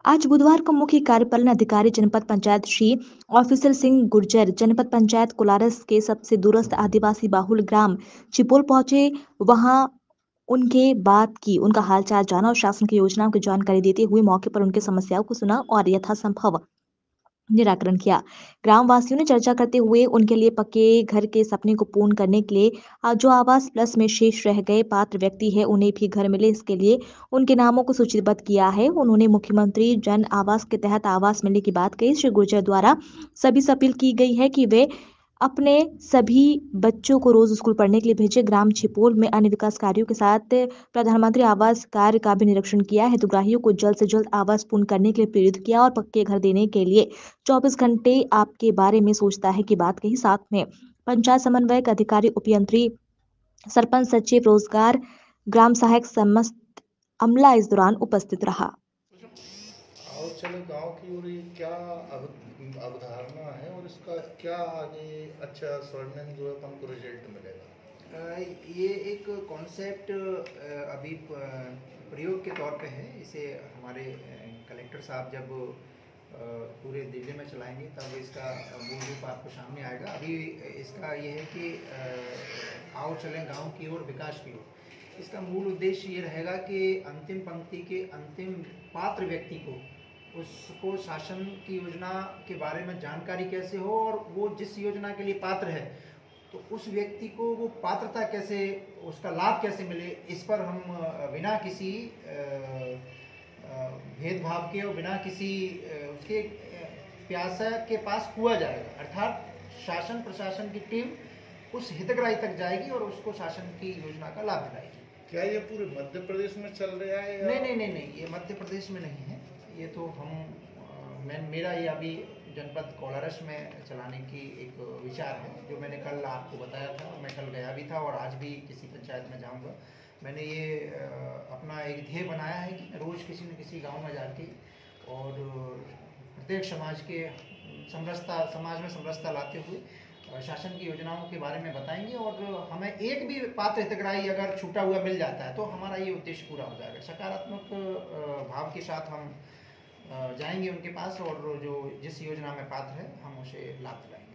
आज बुधवार को मुख्य कार्यपालन अधिकारी जनपद पंचायत श्री ऑफिसर सिंह गुर्जर जनपद पंचायत कोलारस के सबसे दूरस्थ आदिवासी बाहुल ग्राम चिपोल पहुंचे। वहां उनके बात की उनका हालचाल जाना और शासन की योजनाओं की जानकारी देते हुए मौके पर उनकी समस्याओं को सुना और यथासंभव निराकरण किया। ग्रामवासियों ने चर्चा करते हुए उनके लिए पक्के घर के सपने को पूर्ण करने के लिए जो आवास प्लस में शेष रह गए पात्र व्यक्ति है उन्हें भी घर मिले, इसके लिए उनके नामों को सूचीबद्ध किया है। उन्होंने मुख्यमंत्री जन आवास के तहत आवास मिलने की बात कही। श्री गुर्जर द्वारा सभी से अपील की गई है कि वे अपने सभी बच्चों को रोज स्कूल पढ़ने के लिए भेजे। ग्राम छिपोल में अन्य विकास कार्यों के साथ प्रधानमंत्री आवास कार्य का भी निरीक्षण किया। हितग्राहियों को जल्द से जल्द आवास पूर्ण करने के लिए प्रेरित किया और पक्के घर देने के लिए 24 घंटे आपके बारे में सोचता है की बात कही। साथ में पंचायत समन्वयक अधिकारी, उपयंत्री, सरपंच, सचिव, रोजगार, ग्राम सहायक समस्त अमला इस दौरान उपस्थित रहा। आओ चलो गांव की ओर ये क्या अवधारणा है और इसका क्या आगे अच्छा स्वर्णिम जो है तो हमको रिजल्ट मिलेगा? ये एक कॉन्सेप्ट अभी प्रयोग के तौर पे है। इसे हमारे कलेक्टर साहब जब पूरे दिल्ली में चलाएंगे तब इसका मूल रूप आपको सामने आएगा। अभी इसका ये है कि आओ चलें गांव की ओर, विकास की ओर। इसका मूल उद्देश्य ये रहेगा कि अंतिम पंक्ति के अंतिम पात्र व्यक्ति को, उसको शासन की योजना के बारे में जानकारी कैसे हो और वो जिस योजना के लिए पात्र है तो उस व्यक्ति को वो पात्रता कैसे, उसका लाभ कैसे मिले, इस पर हम बिना किसी भेदभाव के और बिना किसी उसके प्यासा के पास हुआ जाएगा। अर्थात शासन प्रशासन की टीम उस हितग्राही तक जाएगी और उसको शासन की योजना का लाभ दिलाएगी। क्या ये पूरे मध्य प्रदेश में चल रहा है या? नहीं, ये मध्य प्रदेश में नहीं है। ये तो मेरा ये अभी जनपद कोलारस में चलाने की एक विचार है, जो मैंने कल आपको बताया था। मैं कल गया भी था और आज भी किसी पंचायत में जाऊंगा। मैंने ये अपना एक ध्येय बनाया है कि रोज़ किसी न किसी गांव में जाके और प्रत्येक समाज में समरसता लाते हुए शासन की योजनाओं के बारे में बताएंगे और हमें एक भी पात्र हितग्राही अगर छूटा हुआ मिल जाता है तो हमारा ये उद्देश्य पूरा हो जाएगा। सकारात्मक भाव के साथ हम जाएंगे उनके पास और जो जिस योजना में पात्र है हम उसे लाभ दिलाएंगे।